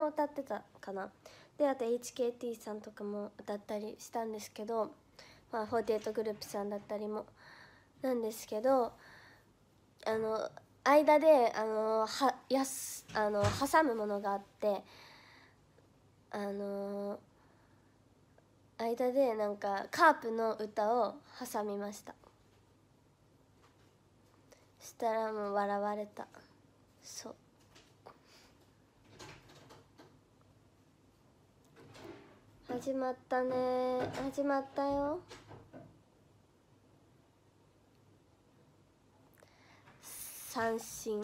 歌ってたかな。であと HKT さんとかも歌ったりしたんですけど、まあ48グループさんだったりもなんですけど、間で挟むものがあって、間でなんかカープの歌を挟みました。したらもう笑われた。そう始まったね、始まったよ。三振。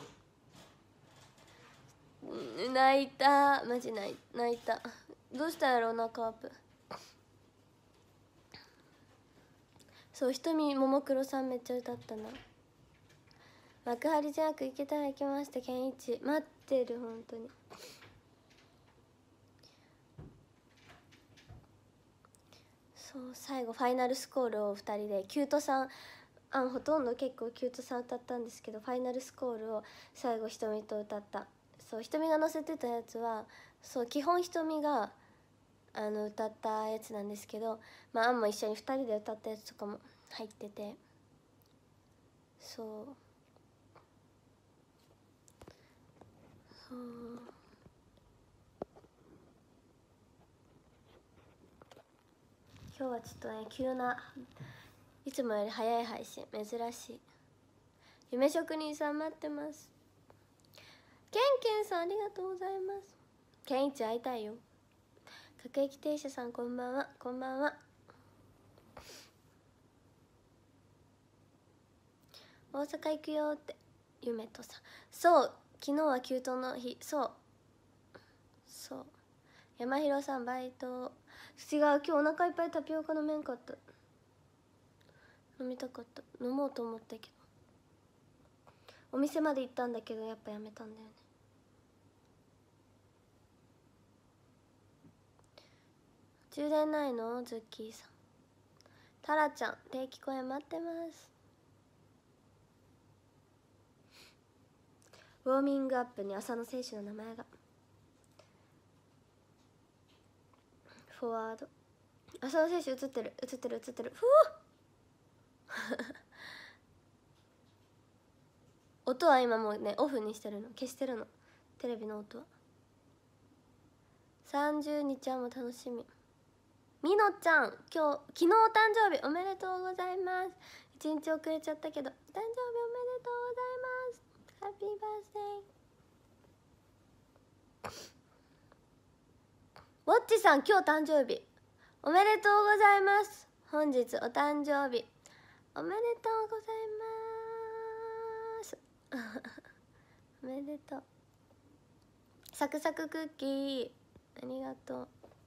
泣いた、マジ泣いた。どうしたんやろうなカープ。そう、瞳ももクロさんめっちゃ歌ったな。幕張ジャーク行けたら行きました。健一待ってる、本当に。そう、最後ファイナルスコールを2人でキュートさんほとんど結構キュートさん歌ったんですけど、ファイナルスコールを最後瞳と歌った。そう、瞳が載せてたやつはそう基本瞳が歌ったやつなんですけど、まあも一緒に2人で歌ったやつとかも入ってて、そうそう今日はちょっとね急ないつもより早い配信珍しい。夢職人さん待ってます。ケンケンさんありがとうございます。ケンイチ会いたいよ。各駅停車さんこんばんは。こんばんは。大阪行くよって夢とさ、そう昨日はキュートの日。そう山広さんバイト。違う、今日お腹いっぱいタピオカ飲めんかった。飲みたかった、飲もうと思ったけどお店まで行ったんだけどやっぱやめたんだよね。充電ないのズッキーさん。タラちゃん定期公演待ってます。ウォーミングアップに浅野選手の名前が。フォワード浅野選手映ってる。ふお音は今もうねオフにしてるの、消してるの、テレビの音は。30日はもう楽しみ。みのちゃん昨日お誕生日おめでとうございます。1日遅れちゃったけどお誕生日おめでとうございます。ハッピーバースデー。ウォッチさん今日誕生日おめでとうございます。本日お誕生日おめでとうございますおめでとう。サクサククッキーありがと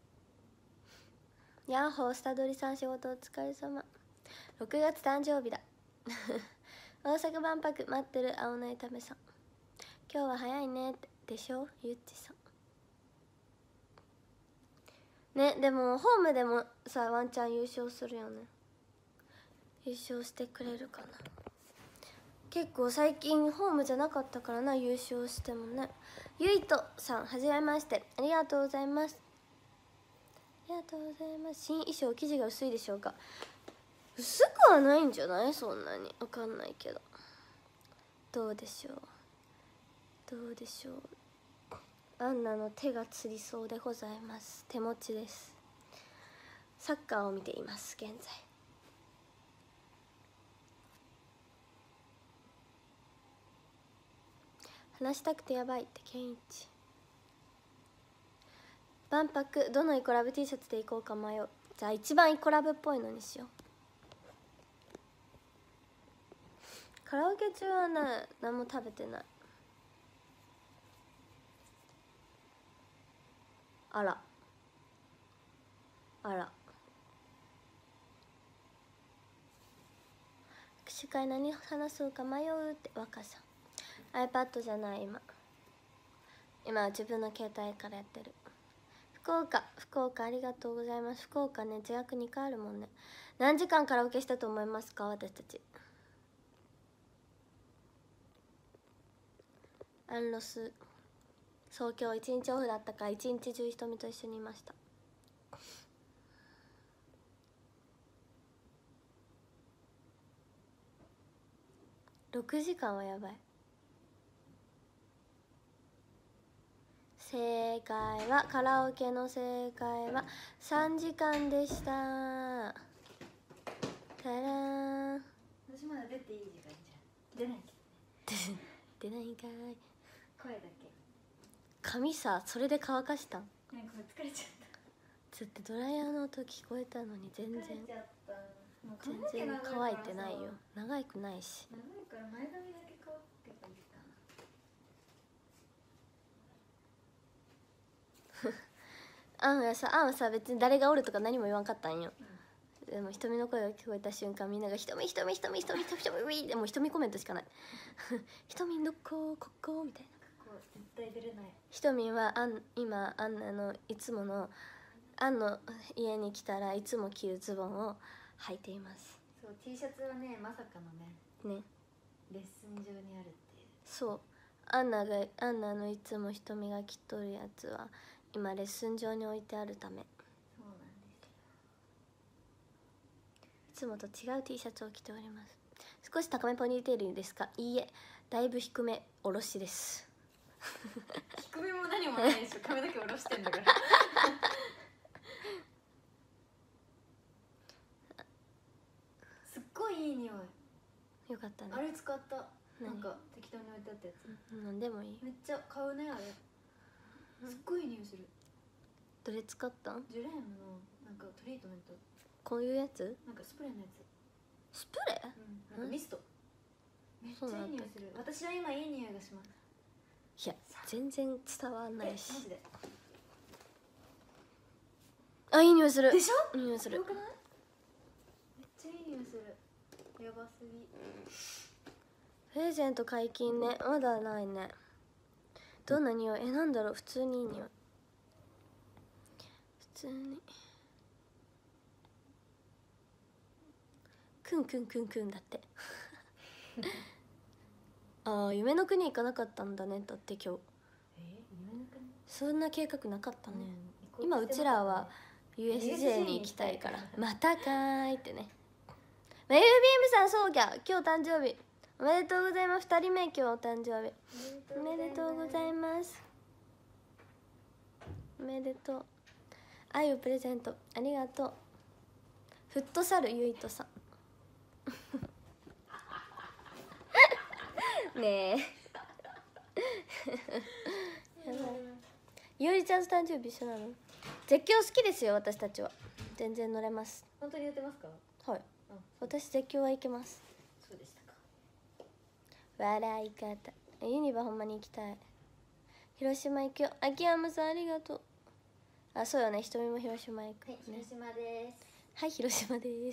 う。ヤッホースタドリさん仕事お疲れ様。6月誕生日だ大阪万博待ってる青菜ためさん。今日は早いねでしょゆっちさんね。でもホームでもさワンチャン優勝するよね。優勝してくれるかな。結構最近ホームじゃなかったからな、優勝してもね。ゆいとさんはじめましてありがとうございます。ありがとうございます。新衣装生地が薄いでしょうか。薄くはないんじゃない、そんなに。わかんないけどどうでしょう。アンナの手がつりそうでございます。手持ちです。サッカーを見ています現在。話したくてやばいってケンイチ。万博どのイコラブ T シャツでいこうか迷う。じゃあ一番イコラブっぽいのにしよう。カラオケ中はね何も食べてない。あら握手会何話そうか迷うって若さん。 iPad じゃない今は自分の携帯からやってる。福岡ありがとうございます。福岡ね自宅2回あるもんね。何時間カラオケしたと思いますか私たち。アンロスそう今日一日オフだったから一日中ひとみと一緒にいました。6時間はやばい。正解はカラオケの正解は3時間でした。たらーん。 私まだ出ていい時間じゃん。出ないけどね。 出ないんかい。 声だけ。 髪さそれで乾かしたん？ なんか疲れちゃった。 だってドライヤーの音聞こえたのに全然疲れちゃった。もう全髪の然毛長いからさ乾いてないよ。長くないし。 長いから前髪だけ乾けばいいかアンはさ別に誰がおるとか何も言わんかったんよ。でも瞳の声が聞こえた瞬間みんなが「瞳瞳瞳瞳瞳瞳瞳」でも瞳コメントしかない瞳どこここみたいな。 こう絶対出れない。 瞳は今アンナのいつものアンの家に来たらいつも着るズボンを履いています。 そう T シャツはねまさかのねね、 レッスン上にあるっていう。 そうアンナのいつも瞳が着とるやつは今レッスン上に置いてあるため、 そうなんですよ。 いつもと違う T シャツを着ております。少し高めポニーテールですか？いいえ、だいぶ低めおろしです。 低めも何もないでしょ。髪の毛下ろしてんだからすっごいいい匂い。 よかったね。 あれ使った。 何なんか適当に置いてあったやつ。 なんでもいい。 めっちゃ買うねあれ。すっごいいい匂いする。 どれ使ったん？ ジュレームのなんかトリートメント。 こういうやつ？ なんかスプレーのやつ。 スプレー？ なんかミスト。めっちゃいい匂いする。私は今いい匂いがします。 いや全然伝わんないし。 マジで。 あ、いい匂いする。 でしょ？ いい匂いする。 よくない？めっちゃいい匂いする。やばすぎ。 プレゼント解禁ね。まだないね。どんな匂い？なんだろう。普通にいい匂い。普通にくんくんくんくんだってああ、夢の国行かなかったんだね。だって今日夢の国？ そんな計画なかったね、 うん、 今うちらは USJ に行きたいからまたかーいってね。メイビームさん、そうぎゃ今日誕生日おめでとうございます。2人目今日お誕生日おめでとうございます。おめでとう。愛をプレゼントありがとう。フットサルゆいとさんねえやばい。ゆうりちゃんと誕生日一緒なの？絶叫好きですよ私たちは。全然乗れます。 本当にやってますか？ はい、私絶叫はいけます。 そうでしたか。 笑い方。ユニバほんまに行きたい。広島行くよ。秋山さんありがとう。あ、そうよね、瞳も広島行く、ね、 はい、広島です。 はい、広島です。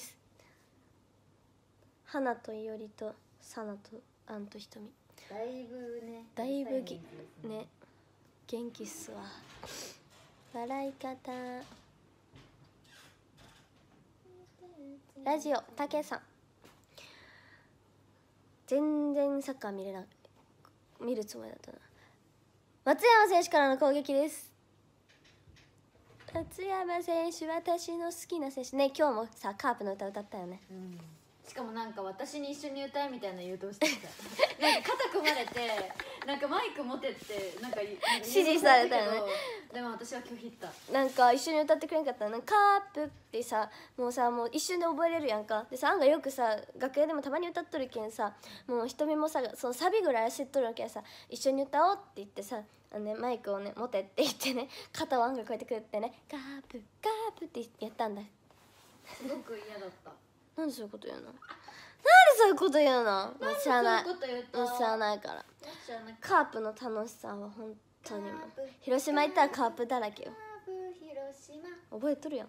花といおりとサナとアンと瞳。 だいぶね。 だいぶね、元気っすわ。笑い方。ラジオたけさん。全然サッカー見るつもりだったな。松山選手からの攻撃です。松山選手、私の好きな選手ね。今日もさカープの歌歌ったよね。 しかもなんか私に一緒に歌えみたいな誘導してたなんか肩組まれてなんかマイク持てってなんか指示されたよね。 でも私は拒否った。 なんか一緒に歌ってくれんかったらカープってさもう一瞬で覚えれるやんか。でさアンがよくさ楽屋でもたまに歌っとるけんさ、もう瞳もさそのサビぐらい知っとるわけやさ、一緒に歌おうって言ってさマイクをね持てって言ってね、肩をアンがこうやってくれてね、カープカープってやったんだ。 すごく嫌だった。 なんでそういうこと言うの？なんでそういうこと言うの？もう知らない。もう知らないから。カープの楽しさは本当にもう広島行ったらカープだらけよ。 広島覚えとるやん。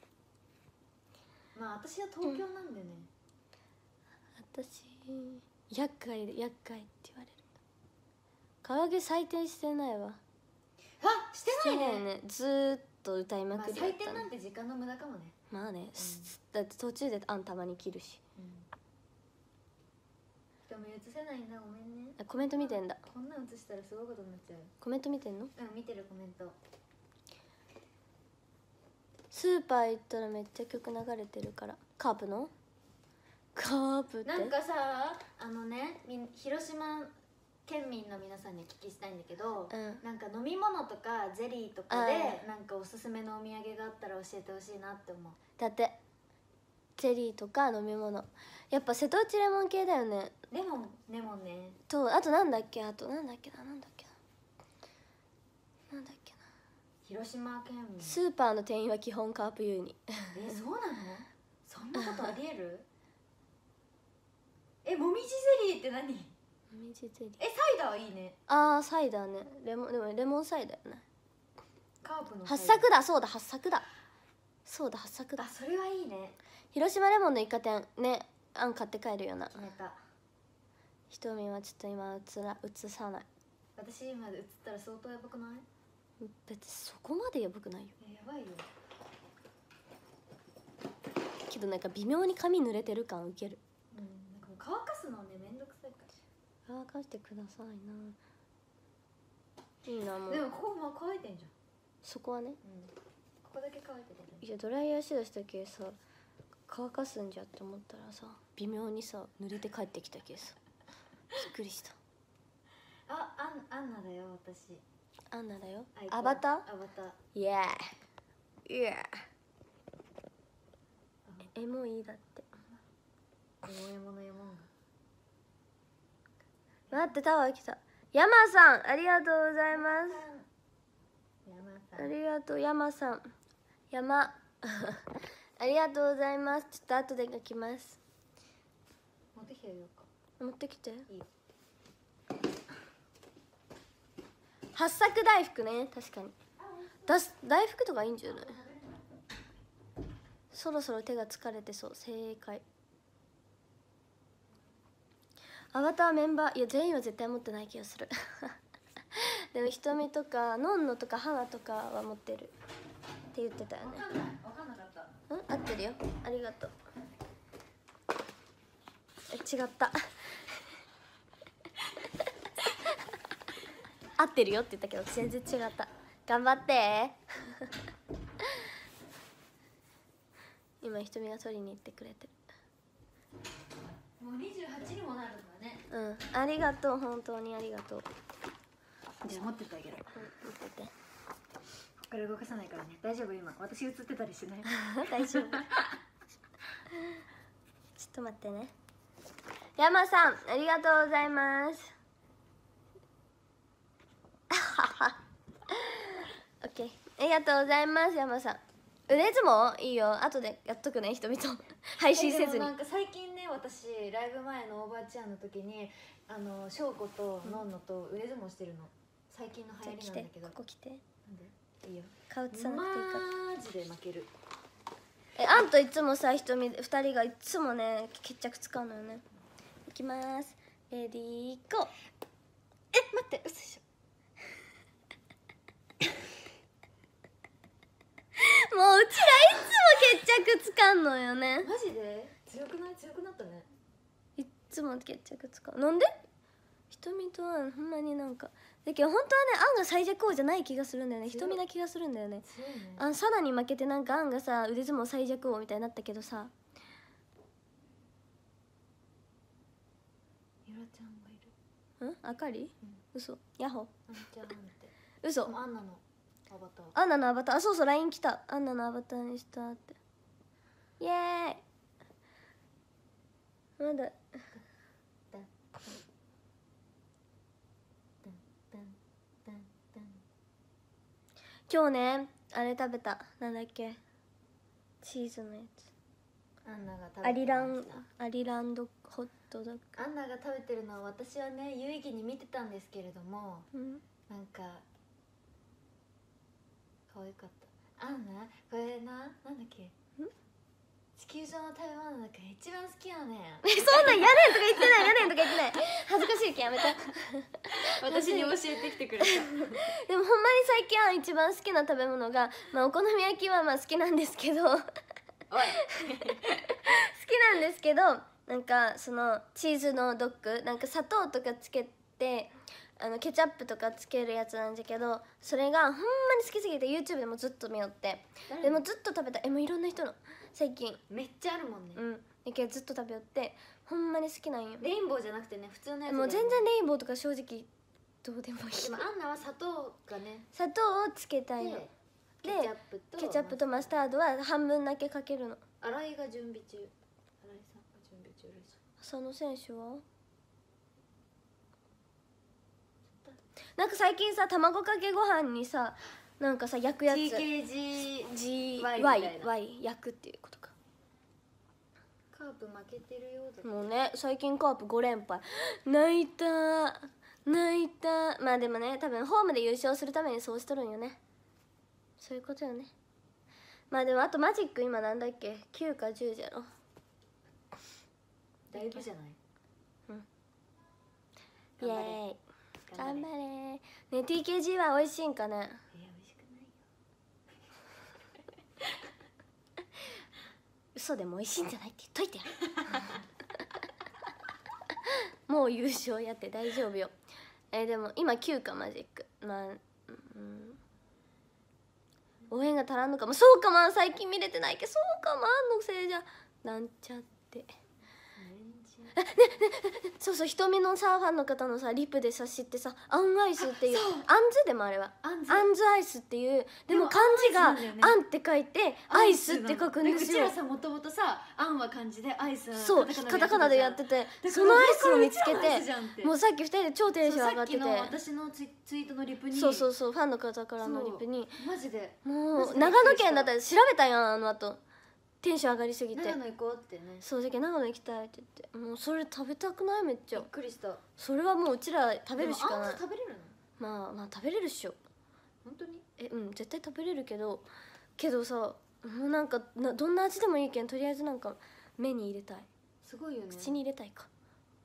まあ私は東京なんでね、 私厄介って言われる。唐揚げ採点してないわ。 あ、してないね。 ずーっと歌いまくりやったの。 採点なんて時間の無駄かもね。 まあね、だって途中であんたまに切るし。 人目映せないんだ、ごめんね。 コメント見てんだ。 こんなん映したらすごいことになっちゃう。 コメント見てんの？ 見てるコメント。 スーパー行ったらめっちゃ曲流れてるから。カープの？カープってなんかさ、広島県民の皆さんにお聞きしたいんだけど、なんか飲み物とかゼリーとかでなんかおすすめのお土産があったら教えてほしいなって思う。 だってゼリーとか飲み物、やっぱ瀬戸内レモン系だよね。 レモンね。 とあとなんだっけな広島県民。 スーパーの店員は基本カープユーに。 そうなの？そんなことありえる？もみじゼリーって何？もみじゼリー。 サイダーいいね。 ああサイダーね。でもレモンサイダーよね。 カープの八作だ。そうだ八作だ。それはいいね。 広島レモンのイカ天ね、あん買って帰るよな。 決めた。 ひとみはちょっと今映さない。 私今映ったら相当やばくない？ 別にそこまでやばくないよ。 やばいよ。 けどなんか微妙に髪濡れてる感ウケる。 なんかもう乾かすのねめんどくさいから。 乾かしてくださいな。いいなもう。 でもここも乾いてんじゃん。 そこはね。 ここだけ乾いてる。 いやドライヤーしだしたけさ乾かすんじゃって思ったらさ微妙にさ濡れて帰ってきたけさびっくりした。 アンナだよ私。 アンナだよ。アバター？イエーイエー。エモいいだって。 エモのエモンが。待ってタワー来た。ヤマさんありがとうございます。ありがとうヤマさん。ありがとうございます。ちょっと後で書きます。 持ってきてようか。 持ってきて。 いいよ。 八作大福ね。確かに大福とかいいんじゃない？そろそろ手が疲れてそう。正解。アバターメンバーいや全員は絶対持ってない気がする。でもひとみとかのんのとか花とかは持ってるって言ってたよね。 分かんなかった。 合ってるよ。ありがとう。違った合ってるよって言ったけど全然違った。頑張って今ひとみが取りに行ってくれてる。もう28にもなるんだね。 ありがとう。本当にありがとう。 じゃあ持ってってあげる。 持ってて。 これ動かさないからね。大丈夫？今私映ってたりしない？ 大丈夫。ちょっと待ってね。山さんありがとうございます。オッケーありがとうございます。山さん腕相撲いいよ。後でやっとくねひとみと配信せずに。 なんか最近ね私ライブ前のおばあちゃんの時に翔子とのんのと腕相撲してるの。最近の流行りなんだけど。 ここ来て。 なんで？いいよ。 顔映さなくていいか。 マジで負ける。 あんといつもさひとみ2人がいつもね決着使うのよね。いきます。レディーゴー。待って嘘でしょ。もううちらいつも決着つかんのよね。 マジで強くない？強くなったね。 いつも決着つかん。なんで？ひとみとはほんまになんかだけど本当はねアンが最弱王じゃない気がするんだよね。ひとみな気がするんだよね。 強いね。 サナに負けてなんかアンがさ腕相撲最弱王みたいになったけどさ。 ゆらちゃんがいる。 あかり？嘘。ヤホ。 じゃあって。 嘘。 アンナのアバター。 アンナのアバター。そうそう LINE 来た。アンナのアバターにしたって。イエーイ。まだ今日ねあれ食べた。なんだっけチーズのやつ。 アンナが食べてました。 アリランドホットドッグ。 アンナが食べてるのは私はね有意義に見てたんですけれども、なんか可愛かった。アンナこれなんだっけ地球上の食べ物の中で一番好きなのね。 そんなんやねんとか言ってない。やねんとか言ってない。恥ずかしいけんやめて。 私に教えてきてくれた。 でもほんまに最近一番好きな食べ物が、お好み焼きは好きなんですけど好きなんですけどなんかそのチーズのドッグなんか砂糖とかつけてケチャップとかつけるやつなんだけど、それがほんまに好きすぎて YouTube でもずっと見よって、でもずっと食べた。もういろんな人の最近めっちゃあるもんね。 だけどずっと食べよって、ほんまに好きなんよ。 レインボーじゃなくてね、普通のやつ。 もう全然レインボーとか正直どうでもいい。 でもアンナは砂糖がね、 砂糖をつけたいので、 ケチャップとケチャップとマスタードは半分だけかけるの。 新井が準備中、新井さんが準備中らしい。 浅野選手はなんか最近さ、卵かけご飯にさ、なんかさ焼くやつ TKGY 焼くっていうことか。 カープ負けてるようだ。 もうね、最近カープ5連敗。泣いた。まあでもね、多分ホームで優勝するためにそうしとるんよね。そういうことよね。まあでもあとマジック今なんだっけ、9か10じゃろ。 だいぶじゃない。 イエーイ、頑張れね。 TKG は美味しいんかね。 いや、美味しくないよ。 嘘でも美味しいんじゃないって言っといてやもう優勝やって大丈夫よ。でも今9かマジック。まあ応援が足らんのかも。そうかも、最近見れてないけど、そうかも、あんのせいじゃなんちゃって。そうそう、瞳のさファンの方のさリプでさ知ってさ、アンアイスっていう、アンズでもあれはアンズアイスっていう、でも漢字がアンって書いてアイスって書くんですよ。 うちらさ、もともとさ、アンは漢字でアイスはそうカタカナでやってて、そのアイスを見つけて、もうさっき2人で超テンション上がってて、 さっきの私のツイートのリプに、 そうファンの方からのリプに、 マジでもう長野県だったら調べたよ、あのあとテンション上がりすぎて、 長野行こうってね。 そうだけど長野行きたいって言って、もうそれ食べたくない、めっちゃびっくりした。 それはもううちら食べるしかない。 あん食べれるの？ まあ食べれるっしょ。 本当に？ 絶対食べれるけどさ、もうなんかどんな味でもいいけん、とりあえずなんか目に入れたい。 すごいよね。 口に入れたいか。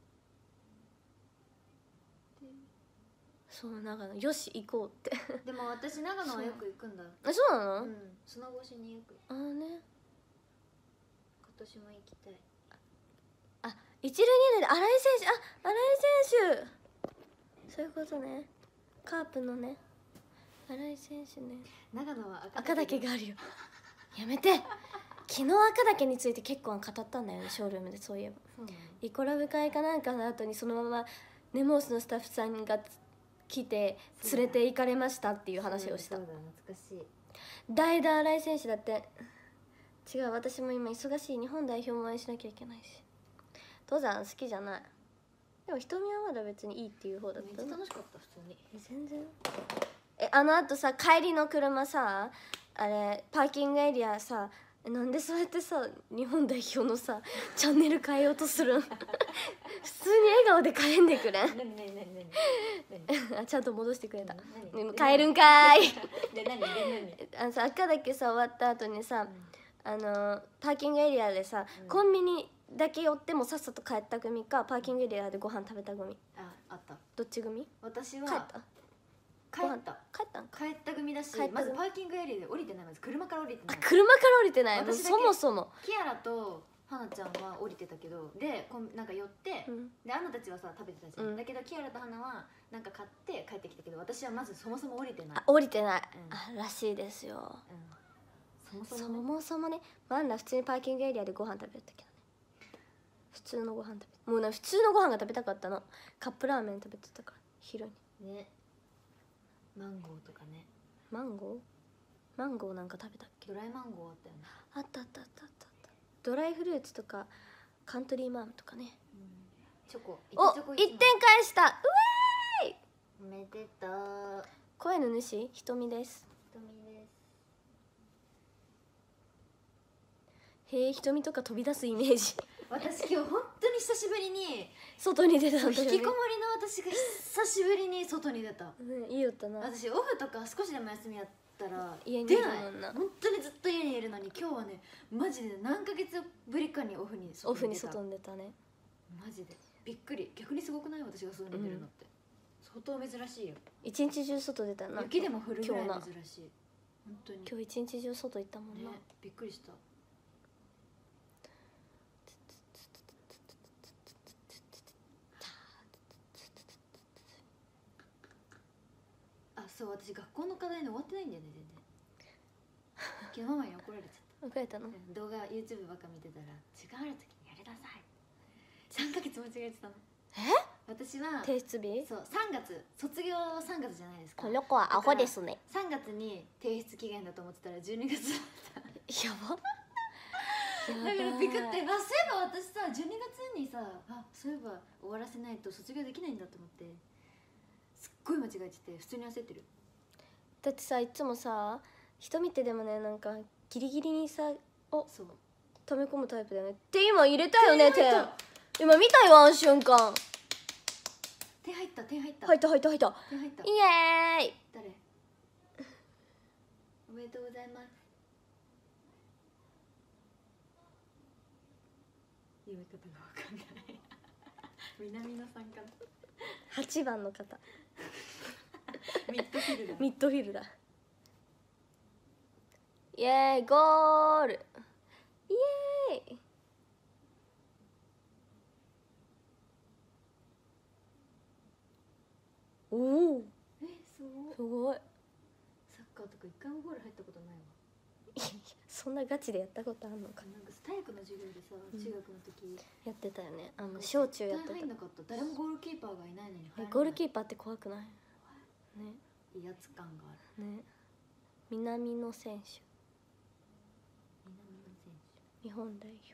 そう長野よし行こうってでも私長野はよく行くんだ。 そうなの？ 砂越しによく。 ああね。 今年も行きたい。 一塁二塁で新井選手、新井選手、そういうことね。カープのね、新井選手ね。 長野は赤岳があるよやめて昨日赤岳について結構語ったんだよね、ショールームで。そういえばイコラブ会かなんかの後にそのままネモースのスタッフさんが来て連れて行かれましたっていう話をした。 そうだ、懐かしい。 代打新井選手だって。違う、私も今忙しい。日本代表も応援しなきゃいけないし。登山好きじゃない。でも瞳はまだ別にいいっていう方だった。 めっちゃ楽しかった、普通に。 全然。あのあとさ、帰りの車さ、あれパーキングエリアさ、なんでそうやってさ日本代表のさチャンネル変えようとするん普通に笑顔で帰んでくれんちゃんと戻してくれた。帰るんかーいさ、赤だけさ終わった後にさ、パーキングエリアでさ、コンビニだけ寄ってもさっさと帰った組か、パーキングエリアでご飯食べた組。 あった。 どっち組？ 私は帰った帰った帰った組だし、まずパーキングエリアで降りてない。まず車から降りてない。 車から降りてない。 私だけそもそもキアラと花ちゃんは降りてたけど、でなんか寄って、でアンナたちはさ食べてたじゃん、だけどキアラと花はなんか買って帰ってきたけど、私はまずそもそも降りてない。 降りてない、らしいですよ。 そもそもね、ワンら普通にパーキングエリアでご飯食べたけどね。普通のご飯食べ、もう普通のご飯が食べたかったの。カップラーメン食べてたから昼にね。マンゴーとかね。 マンゴーなんか食べたっけ？ ドライマンゴーあったよね。 あった。ドライフルーツとかカントリーマームとかね。 チョコ。 お、1点返した。うえーい。 おめでとう。 声の主ひとみです。へえ、ひとみとか飛び出すイメージ私今日本当に久しぶりに外に出たんだよね。 引きこもりの私が久しぶりに外に出た。 いいよったな。 私オフとか少しでも休みやったら家にいるもんな。 本当にずっと家にいるのに、今日はねマジで何ヶ月ぶりかにオフに外に出たね。マジでびっくり。逆にすごくない？私が外に出るのって、相当珍しいよ。一日中外出たな。 雪でも降るぐらい珍しい。本当に今日一日中外行ったもんな。 びっくりした。 そう私学校の課題に終わってないんだよね全然。昨日ママに怒られちゃった。 怒られたの？ 動画 YouTube ばっか見てたら時間ある時にやりなさい。3ヶ月間違えてたの。私は提出日？ そう3月卒業は3月じゃないですか。 この子はアホですね。 3月に提出期限だと思ってたら12月だった。 やば。 だからビクって、そういえば私さ12月にさそういえば終わらせないと卒業できないんだと思ってすっごい間違えてて普通に焦ってる。 だってさいつもさ人見てでもねなんかギリギリにさそう溜め込むタイプだよねって今入れたよね手。今見たよあの瞬間。 手入った手入った。 入った入った入った。 手入った。 イエーイ。 誰？おめでとうございます。読み方がわかんない。南野さんかな。 8番の方。 ミッドフィルダー。 ミッドフィルダー。イエーイゴール。イエーイ。おお。すごい。 サッカーとか一回もゴール入ったことないわ。 いやそんなガチでやったことあんのか。 なんか体育の授業でさ、中学の時やってたよね。小中やってた。 入んなかった。誰もゴールキーパーがいないのに入らない。 ゴールキーパーって怖くない？ね。 威圧感がある。 ね。南野選手。 南野選手。 日本代表。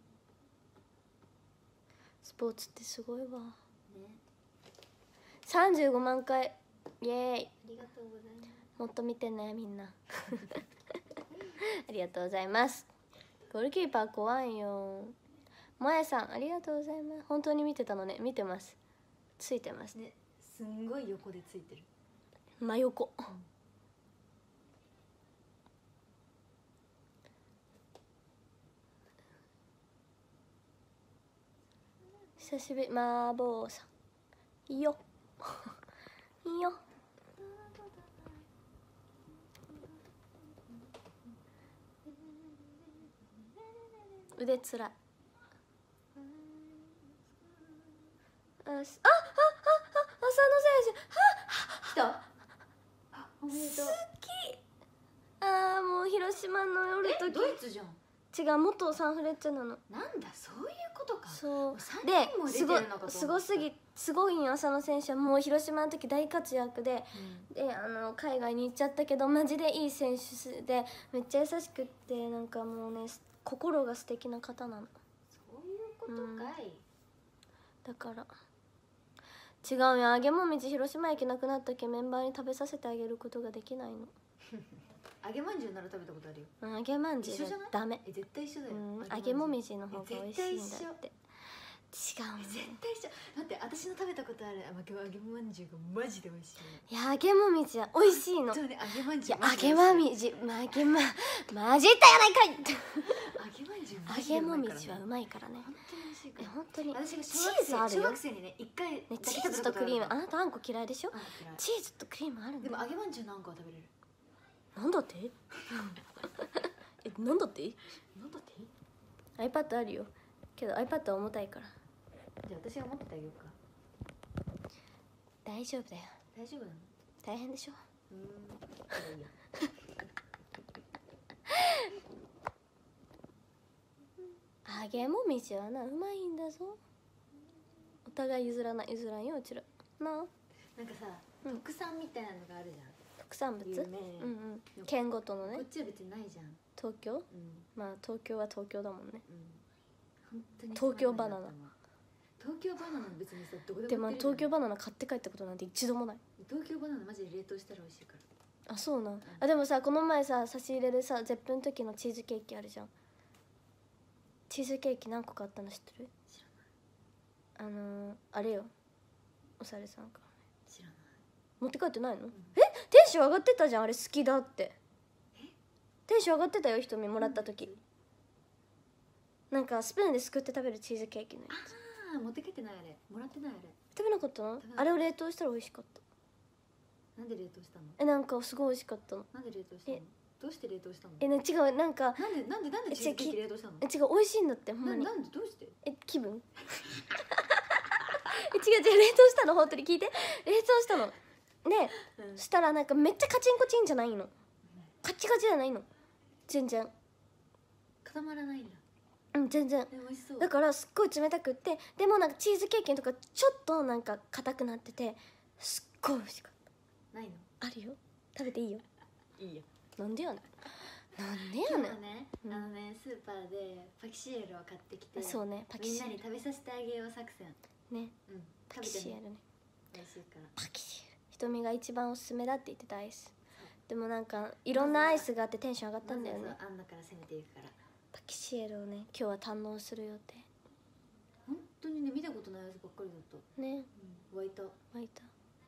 スポーツってすごいわ。 ね。 35万回。イエーイ。 ありがとうございます。 もっと見てねみんな。ありがとうございます。ゴールキーパー怖いよ。もやさんありがとうございます。本当に見てたのね。見てます。ついてますね。すんごい横でついてる。 真横。久しぶり。マーボーさんいいよ。いいよ。腕つらい。浅野選手。 来た。おめでとう。 好き。もう広島の夜とき。 ドイツじゃん。 違う、元サンフレッチェなの。 なんだそういうことか。 そうですごいよ浅野選手は。もう広島の時大活躍で、で海外に行っちゃったけどマジでいい選手でめっちゃ優しくって、なんかもうね心が素敵な方なの。 そういうことかい。 だから違うよ、揚げもみじ広島駅なくなったけメンバーに食べさせてあげることができないの。 揚げまんじゅうなら食べたことあるよ。 揚げまんじゅうじゃダメ。 絶対一緒だよ。 揚げもみじの方が美味しいんだって。違う。 絶対一緒。だって私の食べたことある揚げまんじゅうがマジで美味しい。 いや揚げもみじは美味しいの。 そうね、揚げまんじゅう。 揚げまみじマジったやないかい。 揚げまんじゅう揚げもみじはうまいからね。本当に。 私がチーズあるよ。 小学生にね一回チーズとクリーム。あなたあんこ嫌いでしょ。チーズとクリームあるの。 でも揚げまんじゅうのあんこは食べれる。 なんだってなんだって iPad あるよけど iPad は重たいから。 じゃあ私が持っててあげようか。 大丈夫だよ。 大丈夫なの？ 大変でしょ。 いいよ。 揚げもみじはなうまいんだぞ。お互い譲らんようちらな。 なんかさ、特産みたいなのがあるじゃん。 特産物？県ごとのね。 こっちは別にないじゃん。 東京？まあ東京は東京だもんね。 本当に東京バナナ。 東京バナナ別にさどこでも。 でも東京バナナ買って帰ったことなんて一度もない。 東京バナナマジで冷凍したら美味しいから。 あ、そうなん。あ、でもさこの前さ差し入れでさゼップの時のチーズケーキあるじゃん。チーズケーキ何個買ったの知ってる？ 知らない。 あれよ、おさるさんからね。 知らない。 持って帰ってないの？テンション上がってたじゃん、あれ好きだって。テンション上がってたよ、ひとみもらった時。なんかスプーンですくって食べるチーズケーキのやつ。 ああ、持って帰ってないあれ。もらってないあれ。 食べなかったの？あれを冷凍したら美味しかった。 なんで冷凍したの？ なんかすごい美味しかったの。 なんで冷凍したの？どうして冷凍したの？ 違う、なんかなんでチーズケーキ冷凍したの？ 違う、美味しいんだってほんまに。 なんでどうして？ 気分？違う冷凍したの、本当に聞いて。冷凍したの。 で、そしたらなんかめっちゃカチンコチンじゃないの、カチカチじゃないの、全然固まらないんだ。 全然。 美味しそう。 だからすっごい冷たくって、でもなんかチーズケーキとかちょっとなんか硬くなってて、すっごい美味しかった。 ないの？ あるよ、食べていいよ。 いいよ。 なんでやねん、なんでや今ねん。 日ね、スーパーでパキシエルを買ってきて、 そうね、パキみんシエルなに食べさせてあげよう作戦。 ね、 食パキシエルね、 美味しいから。 パキシエル、ひとみが一番おすすめだって言ってたアイス。でもなんかいろんなアイスがあってテンション上がったんだよね。 アンナから攻めていくから。 パキシエルをね、今日は堪能する予定。 本当にね、見たことないアイスばっかりだったね。 湧いた。 湧いた。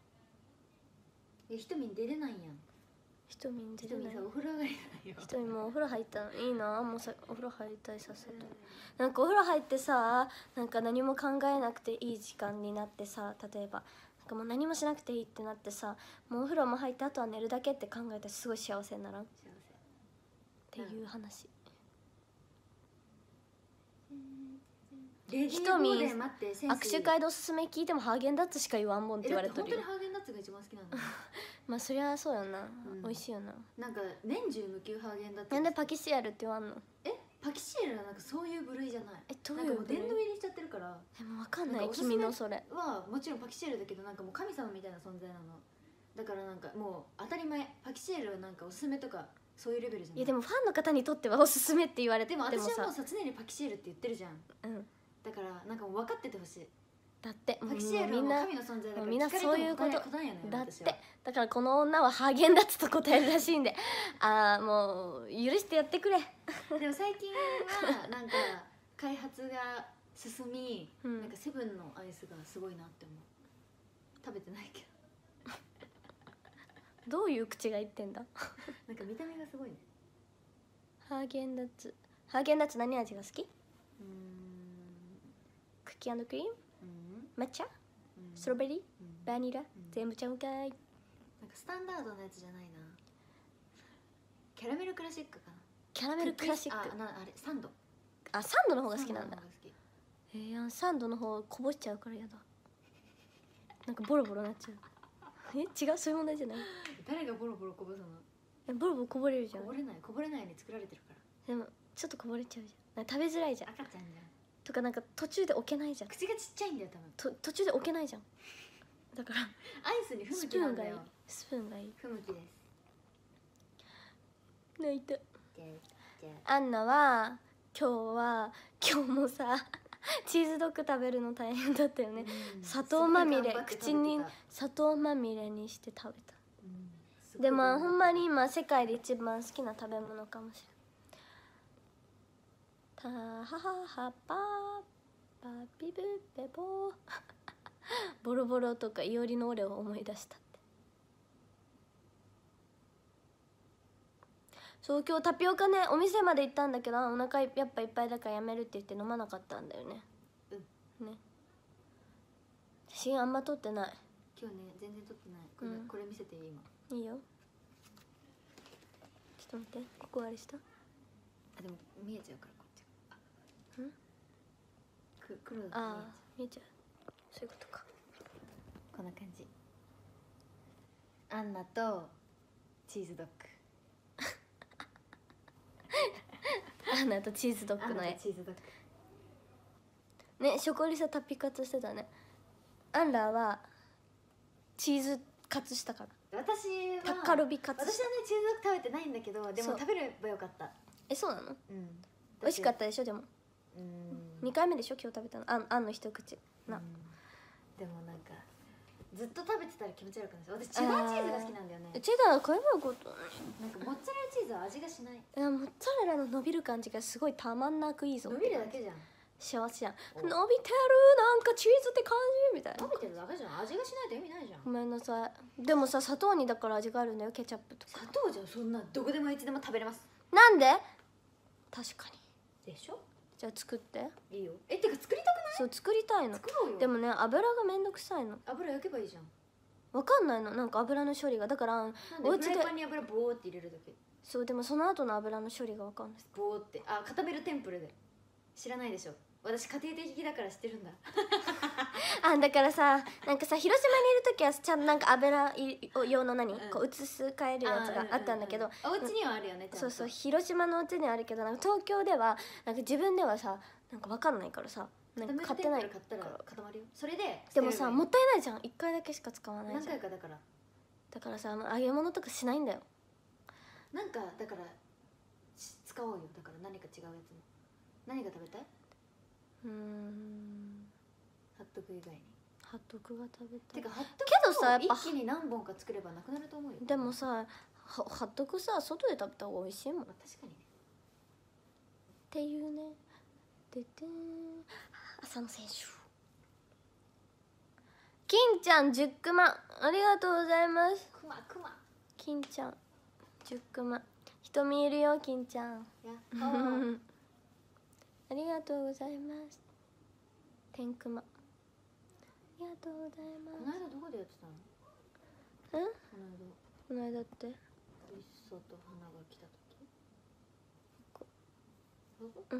ひとみん出れないやん。 ひとみん出れない。 ひとみさ、お風呂上がりだよ。 ひとみもお風呂入ったのいいな。もうさ、お風呂入りたい、さっさと。なんかお風呂入ってさ、なんか何も考えなくていい時間になってさ、例えばなんかもう何もしなくていいってなってさ、もうお風呂も入ってあとは寝るだけって考えたらすごい幸せにならんっていう話。ひとみ握手会でおすすめ聞いてもハーゲンダッツしか言わんもんって言われてるよ。 本当にハーゲンダッツが一番好きなんだ。 まあそりゃそうやな、美味しいよな。 なんか年中無休ハーゲンダッツ。 なんでパキシエルって言わんの？ パキシエルはなんかそういう部類じゃない。 どういう部類？ なんかもう殿堂入りしちゃってるから。 でも分かんない、君のそれはもちろんパキシエルだけど、なんかもう神様みたいな存在なの。だからなんかもう当たり前、パキシエルはなんかおすすめとかそういうレベルじゃない。 いやでもファンの方にとってはおすすめって言われてでも私はもうさ、 常にパキシエルって言ってるじゃん。だからなんかもう分かっててほしい。 だってパキシエルはもう神の存在だから、 みんなそういうことだって。 だだからこの女はハーゲンダッツと答えるらしいんで、ああもう許してやってくれ。 でも最近はなんか開発が進み、なんかセブンのアイスがすごいなって思う。食べてないけどどういう口が言ってんだ。 なんか見た目がすごいね。 ハーゲンダッツ、ハーゲンダッツ何味が好き？クッキー&クリーム、抹茶、ストロベリー、バニラ、全部ちゃうかい。 なんかスタンダードのやつじゃないな。キャラメルクラシックかな。 キャラメルクラシック。 あれサンド。 あ、サンドの方が好きなんだ。サンドの方こぼしちゃうからやだ。なんかボロボロなっちゃう。違う、そういう問題じゃない。 誰がボロボロこぼすの？ ボロボロこぼれるじゃん。 こぼれないように作られてるから。 でもちょっとこぼれちゃうじゃん。食べづらいじゃん。 赤ちゃんじゃん。 とかなんか途中で置けないじゃん。 口がちっちゃいんだよ多分。 途中で置けないじゃん。だからアイスに不向きなんだよ。 スプーンがいい。 不向きです。 泣いた。アンナは今日もさチーズドッグ食べるの大変だったよね。砂糖まみれ、口に砂糖まみれにして食べた。でもほんまに今世界で一番好きな食べ物かもしれん。タハハハパーパピブペボーボロボロとかいおりの俺を思い出したって。そう今日タピオカね、お店まで行ったんだけどお腹やっぱいっぱいだからやめるって言って飲まなかったんだよね。ね、写真あんま撮ってない今日ね。全然撮ってない。これ見せていい？ 今いいよ。ちょっと待って、ここあれした。 でも見えちゃうからこっち。黒だと見えちゃう。そういうことか。 こんな感じ。アンナとチーズドッグ。 アンナとチーズドッグの絵。 チーズドッグね、ショコリサタピカツしてたね。アンラーはチーズカツしたから。 私はタッカルビカツ。 私はねチーズドッグ食べてないんだけど、でも食べればよかった。 そうなの？美味しかったでしょ。でも2回目でしょ今日食べたの。あんの一口な。 でもなんかずっと食べてたら気持ち悪くないです。私チェダーチーズが好きなんだよね。 チェダー買えばよかった。 なんかモッツァレラチーズは味がしない。 モッツァレラの伸びる感じがすごいたまんなくいいぞ。 伸びるだけじゃん。 幸せじゃん。伸びてるなんかチーズって感じみたいな。 伸びてるだけじゃん。味がしないと意味ないじゃん。 ごめんなさい。でもさ、砂糖にだから味があるんだよ。ケチャップとか。 砂糖じゃん。そんなどこでもいつでも食べれます。 なんで？確かに。 でしょ。 じゃあ作って。 いいよ。てか作りたくない？ そう作りたいの。 作ろうよ。 でもね、油がめんどくさいの。 油焼けばいいじゃん。 わかんないの、なんか油の処理が。だからお家でフライパンに油ボーって入れるだけ。 そう、でもその後の油の処理がわかんない。 ボーって固めるテンプルで。知らないでしょ。 私家庭的だから知ってるんだ。 あ、だからさ、なんかさ、広島にいる時はちゃんとなんか油用のこう移す替えるやつがあったんだけど、 お家にはあるよね。 そうそう、広島のうちにはあるけど、なんか東京ではなんか自分ではさ、なんか分かんないからさ、なんか買ってない。 買ったら固まるよ。それででもさ、もったいないじゃん、1回だけしか使わないじゃん。 何回かだから。 だからさ、揚げ物とかしないんだよ。 なんかだから使おうよ。だから何か違うやつも。何が食べたい？ハットク以外に。 ハットクが食べたい。 てかハットけどさ、やっぱ一気に何本か作ればなくなると思うよ。 でもさ、ハットクさ、外で食べた方が美味しいもん。 確かにね。 っていうね。でで浅野選手。金ちゃん10クマ、ありがとうございます。 クマ。 金ちゃん10クマ、瞳いるよ金ちゃん。ありがとうございます。天熊、ありがとうございます。 この間どこでやってたの？ この間って。 磯と花が来た時。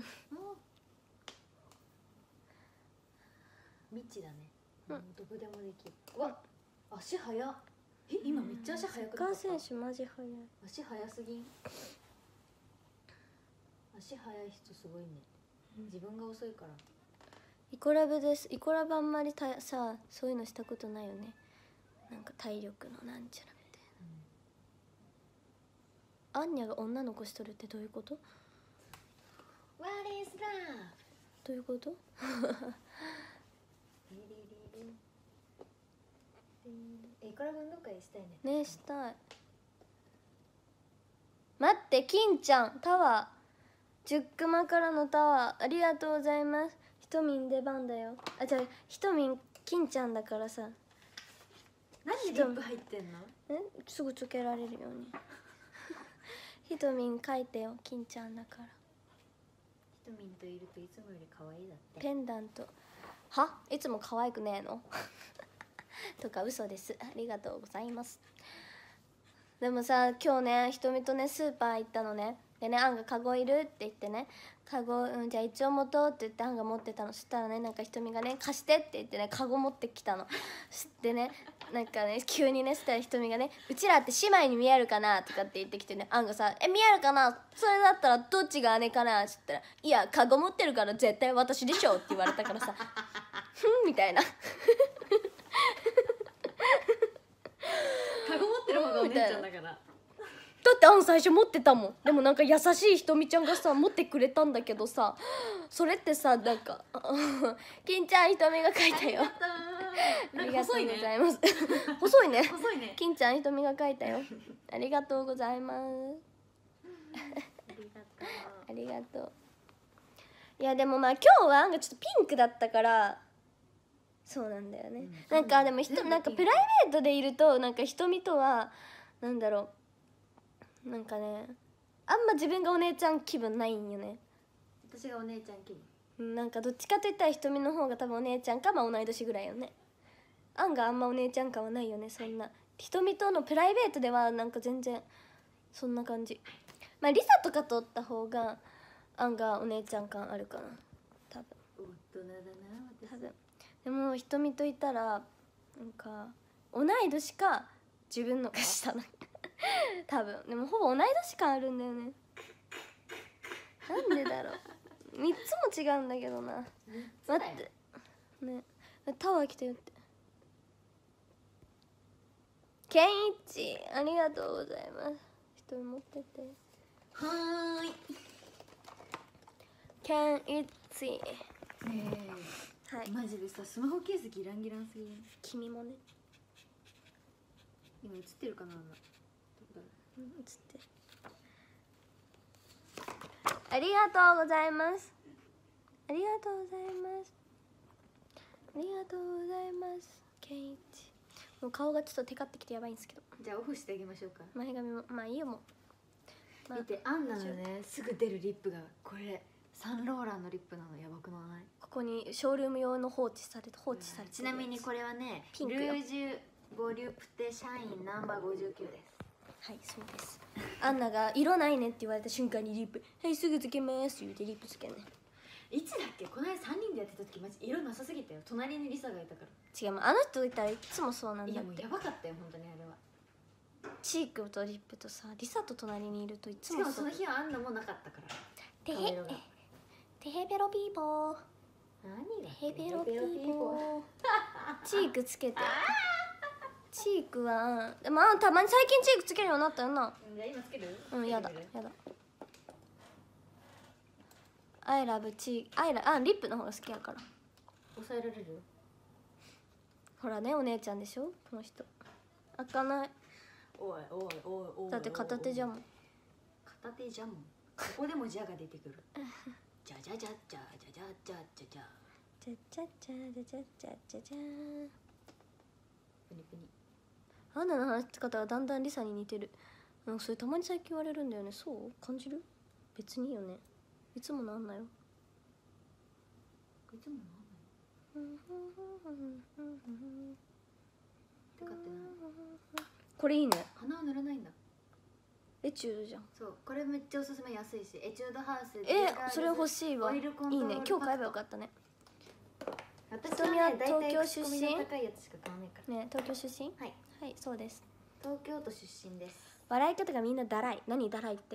未知だね。どこでもできる。うわ、足速っ。今めっちゃ足速くなった。 サッカー選手マジ速い。 足速すぎん。足速い人すごいね。自分が遅いから。 イコラブです。イコラブあんまりさ、そういうのしたことないよね。なんか体力のなんちゃらみたいな。アンニャが女の子しとるってどういうこと？ What is love？ どういうこと？ イコラブ運動会したいね。 ね、したい。待って、金ちゃんタワー10クマからのタワーありがとうございます。ひとみん出番だよ。あ、じゃあひとみん金ちゃんだからさ。 何でリップ入ってんの？ すぐつけられるように。ひとみん書いてよ、金ちゃんだから。 ひとみんといるといつもより可愛いだって。 ペンダントはいつも可愛くねえのとか嘘です。ありがとうございます。でもさ、今日ね、ひとみとねスーパー行ったのね。でね、アンがカゴいるって言ってね、カゴ、じゃあ一応持とうって言ってアンが持ってたの。そしたらね、なんかひとみがね、貸してって言ってね、カゴ持ってきたの。でね、なんかね、急にね、そしたらひとみがね、うちらって姉妹に見えるかなとかって言ってきてね、アンがさ、見えるかな、それだったらどっちが姉かなって言ったら、いやカゴ持ってるから絶対私でしょって言われたからさふんみたいなカゴ持ってる方がお姉ちゃんだから。 だってアン最初持ってたもん。でもなんか優しいひとみちゃんがさ持ってくれたんだけどさ、それってさ、なんか金ちゃんひとみが書いたよ。ありがとうございます。細いね。 細いね。 金ちゃんひとみが書いたよ。ありがとうございます。ありがとう。いやでもまあ今日はアンがちょっとピンクだったからそうなんだよね。なんかでもなんかプライベートでいるとなんかひとみとはなんだろう、なんかね、あんま自分がお姉ちゃん気分ないんよね。 私がお姉ちゃん気分。 なんかどっちかといったらひとみの方が多分お姉ちゃんか、まあ同い年ぐらいよね。アンがあんまお姉ちゃん感はないよね。そんなひとみとのプライベートではなんか全然そんな感じ。まあリサとかとおった方がアンがお姉ちゃん感あるかな多分。 大人だな私。 多分でもひとみといたらなんか同い年か自分のが下な多分。でもほぼ同い年感あるんだよね。なんでだろう3つも違うんだけどな。待ってね、タワー来たよって。ケンイチありがとうございます。ひとみ持ってて。 はーい。 ケンイチはい。 マジでさ、スマホケースギランギランすぎる。 君もね。 今映ってるかな。映ってる。ありがとうございます。ありがとうございます。ありがとうございます。ケンイチ。もう顔がちょっとテカってきてやばいんですけど。 じゃあオフしてあげましょうか。 前髪もまあいいよもう。 見て、アンナのねすぐ出るリップがこれサンローランのリップなの。やばくない？ ここにショールーム用の放置されてちなみにこれはねピンクよ。 ルージュボリュプテシャインナンバー59です。 はいそうです。アンナが色ないねって言われた瞬間にリップはいすぐつけますって言ってリップつけね。 いつだっけ、この間3人でやってた時マジ色なさすぎたよ。隣にリサがいたから。 違う、あの人いたらいつもそうなんだって。 いやもうやばかったよ本当にあれは。 チークとリップとさ、リサと隣にいるといつもしかもその日はあんなもなかったから。 てへてへべろピーポー。 何がてへべろピーポー。チークつけて。チークはまあたまに最近チークつけるようになったよな。 じゃあ今つける？ やだやだ。アイラブチーリップの方が好きやから。 抑えられる？ ほらね、お姉ちゃんでしょこの人。開かない。 おいおいおいおい。 だって片手じゃもん。 片手じゃもん。ここでもじゃが出てくる。じゃじゃじゃじゃじゃじゃじゃじゃじゃ。 じゃじゃじゃじゃじゃじゃじゃじゃ。 プニプニ。 アンナの話し方がだんだんリサに似てる。なんかそれたまに最近言われるんだよね。そう感じる？別にいいよね。いつもなんなよ。 いつもなんなよ。てかってな。 これいいね。 鼻を塗らないんだ。 エチュードじゃん。 そう、これめっちゃおすすめ、安いし。エチュードハウス。 それ欲しいわ。いいね。今日買えばよかったね。 私はね、東京出身。高いやつしか買わないから。 ね、東京出身？ はい。 はい、そうです。 東京都出身です。 笑い方がみんなだらい。何だらいって？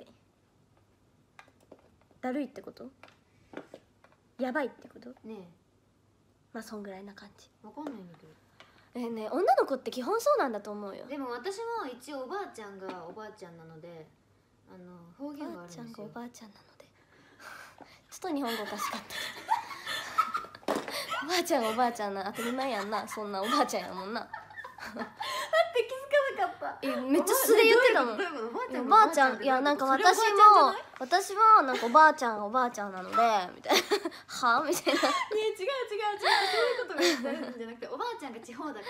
だるいってこと？やばいってこと？ ねえ。 まあそんぐらいな感じ。 わかんないんだけど。 ね、女の子って基本そうなんだと思うよ。 でも私も一応おばあちゃんがおばあちゃんなので、方言があるんですよ。 おばあちゃんがおばあちゃんなのでちょっと日本語おかしかったけどおばあちゃんがおばあちゃんな当たり前やんな。そんなおばあちゃんやもんなだって気づかなかった。 めっちゃ素で言ってたもん。おばあちゃん、いやなんか私はなんかおばあちゃんなのでみたいなはみたいな。 違うそういうことが言ってるんじゃなくて、おばあちゃんが地方だから、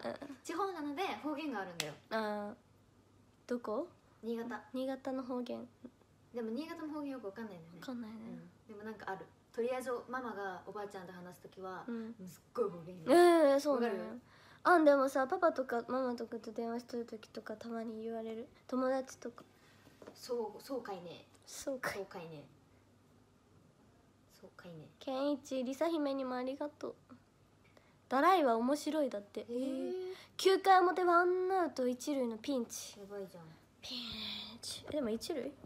地方なので方言があるんだよ。 どこ？ 新潟。 新潟の方言。でも新潟の方言よくわかんないんだよね。 わかんないね。 でもなんかある。とりあえずママがおばあちゃんと話すときはすっごい方言。 そうなのよ。でもさ、パパとかママとかと電話してる時とかたまに言われる。友達とか。 そうかいね。 そうかいね。ケンイチ、リサ姫にもありがとう。ダライは面白いだって。9回表ワンアウト一塁のピンチ。 やばいじゃん。 ピンチ。でも一塁？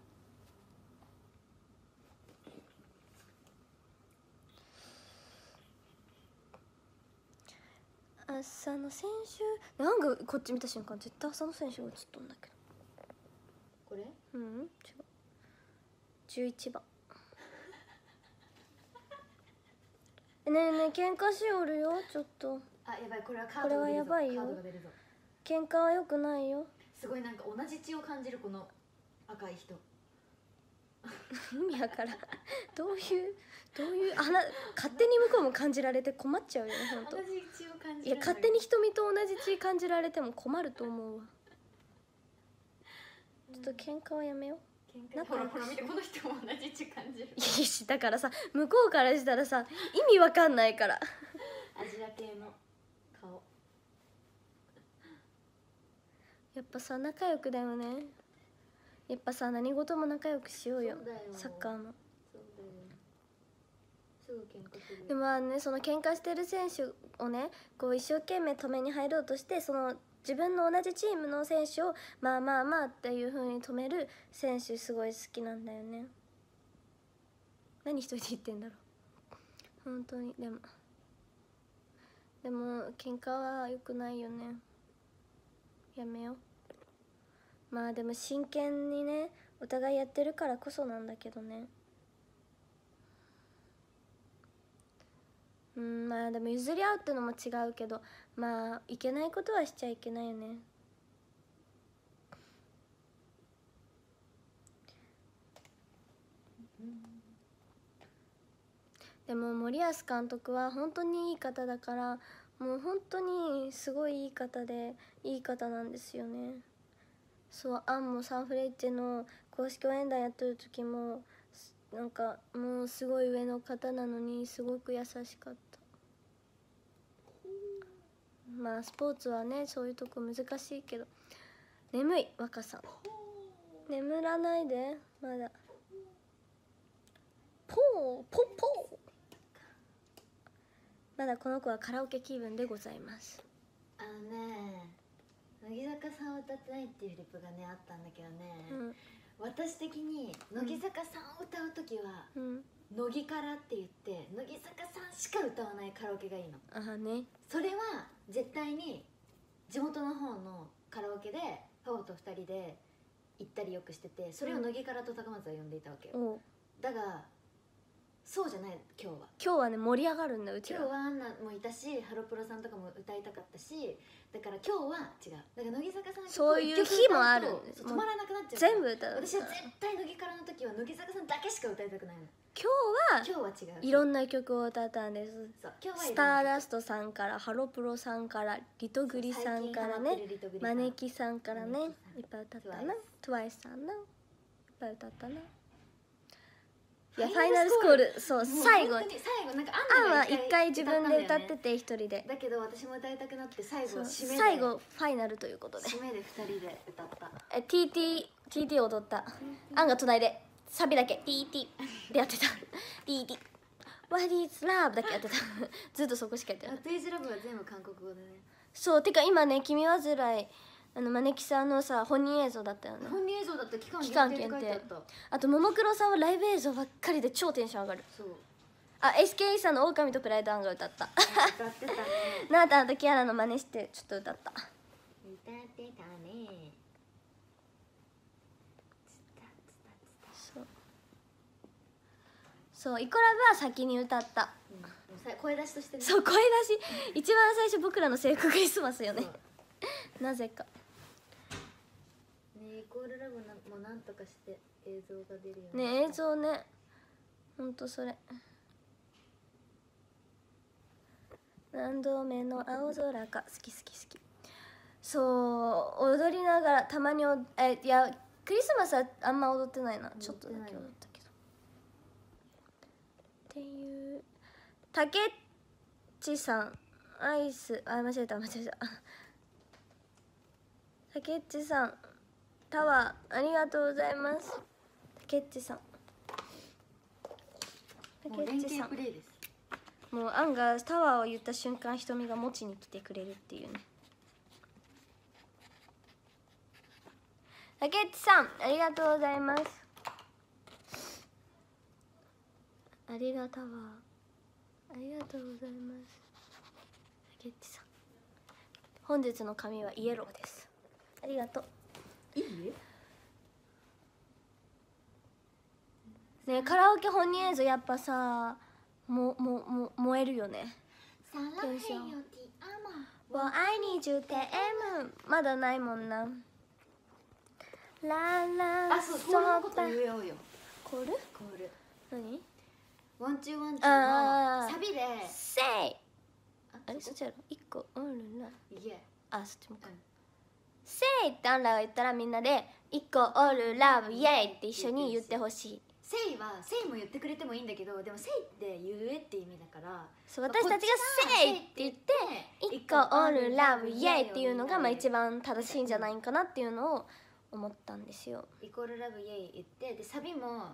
浅野選手、なんかこっち見た瞬間絶対浅野選手が映っとんだけど。 これ？ 違う。11番。ねえねえ、喧嘩しおるよ。ちょっと。 やばい、これはカードが出るぞ。これはやばいよ。 喧嘩は良くないよ。 すごいなんか同じ血を感じるこの赤い人。 意味やからどういう勝手に向こうも感じられて困っちゃうよね。本当。 同じ血を感じる。 いや勝手に瞳と同じ血感じられても困ると思うわ。ちょっと喧嘩はやめよう。 ほら見て、この人も同じ血感じる。 だからさ、向こうからしたらさ意味わかんないから。 アジア系の顔。 やっぱさ仲良くだよね。やっぱさ何事も仲良くしようよ。サッカーの。 すぐ喧嘩する。 でもね、その喧嘩してる選手をね、こう一生懸命止めに入ろうとして、その自分の同じチームの選手をまあっていう風に止める選手すごい好きなんだよね。何一人で言ってんだろう本当に。でも喧嘩は良くないよね。やめよう。まあでも真剣にねお互いやってるからこそなんだけどね。まあでも譲り合うってのも違うけど、まあいけないことはしちゃいけないよね。でも森保監督は本当にいい方だから、もう本当にすごいいい方でいい方なんですよね。そう、アンもサンフレッチェの公式応援団やってる時もなんかもうすごい上の方なのにすごく優しかった。まあスポーツはねそういうとこ難しいけど。眠い若さん、眠らないでまだ。 ポーポポー。まだこの子はカラオケ気分でございます。 乃木坂さんを歌ってないっていうリップがねあったんだけどね、私的に乃木坂さんを歌う時は、乃木からって言って乃木坂さんしか歌わないカラオケがいいの。それは絶対に地元の方のカラオケでパパと2人で行ったりよくしてて、それを乃木からと高松は呼んでいたわけよ。だがそうじゃない。今日はね盛り上がるんだ。うちら今日はアンナもいたし、ハロプロさんとかも歌いたかったし、だから今日は違う。だから乃木坂さんのそういう日もある。 止まらなくなっちゃう。 全部歌う。 私は絶対乃木からの時は乃木坂さんだけしか歌いたくないの。 今日は違う。 いろんな曲を歌ったんです。 今日はスターダストさんからハロプロさんからリトグリさんからね、マネキさんからね、いっぱい歌ったな。TWICE さんな、いっぱい歌ったな。いやファイナルスコール、そう最後なんかアンは一回自分で歌ってて一人で、 だけど私も歌いたくなって最後ファイナルということで締めで2人で歌った。 TT 踊った。アンが隣でサビだけ TT でやってた。TT What is love だけやってた。ずっとそこしかやってない。 ページラブは全部韓国語でね。 そうてか今ね、君はずらいマネキさんのさ本人映像だったよね。 本人映像だった。期間限定って書いてあった。 あとももクロさんはライブ映像ばっかりで超テンション上がる。 そう。 SKE さんの狼とプライドアンが歌った。 歌ってたね。 なあたんとキアラの真似してちょっと歌った。 歌ってたね。 そうイコラブは先に歌った。 声出しとしてね。 そう声出し一番最初僕らの制服クリスマスよね。なぜかね、イコールラブもなんとかして映像が出るよね。映像ね、ほんとそれ。何度目の青空か、好き。そう踊りながらたまにいやクリスマスはあんま踊ってないな。ちょっとだけ踊ったけどっていう。たけっちさんアイス間違えた。たけっちさんタワーありがとうございます。たけっちさんもうアンがタワーを言った瞬間瞳が持ちに来てくれるっていうね。たけっちさんありがとうございます。ありがとうございます。たけっちさん本日の髪はイエローです。ありがとう。いいね。カラオケ本人映像やっぱさ燃えるよね。テンション我愛你10点まだないもんな。ララあ、そうコールのこと言えようよ。 コール何？ ワンチューのサビでセイあれそっちやろ1個おるな。あそっちもか。セイってアンラが言ったらみんなで1個オールラブイエイって一緒に言ってほしい。 セイも言ってくれてもいいんだけど、でもセイって言えって意味だから、 そう私たちがセイって言って1個オールラブイエイっていうのが一番正しいんじゃないかなっていうのを思ったんですよ。 イコールラブイエイ言ってでサビもあ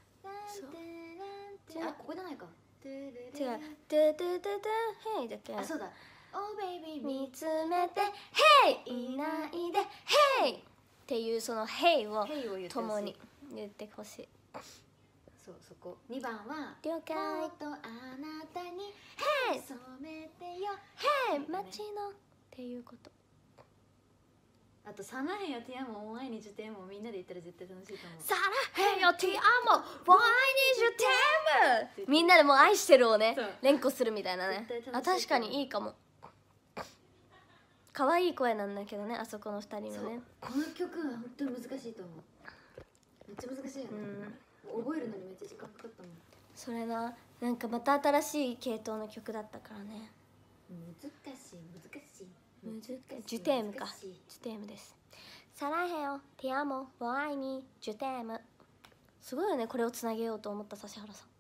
ここじゃないか。 違うトゥトゥトゥトゥヘイだっけ。 あそうだ。Oh baby 見つめてヘイいないでヘイっていうそのヘイを共に言ってほしい。 そうそこ。2番は了解とあなたにヘイ染めてよヘイ街のっていうこと。 あとサナヘヨティアモお前にジュテームをみんなで言ったら絶対楽しいと思う。 サラヘヨティアモお前にジュテームみんなでもう愛してるをね連呼するみたいなね。あ確かにいいかも。可愛い声なんだけどね、あそこの2人もね。 この曲は本当に難しいと思う。めっちゃ難しいよね。覚えるのにめっちゃ時間かかったもん。 それな、なんかまた新しい系統の曲だったからね。 難しいジュテームか。ジュテームです。サラヘヨティアモを愛にジュテーム。すごいよね、これをつなげようと思った指原さん。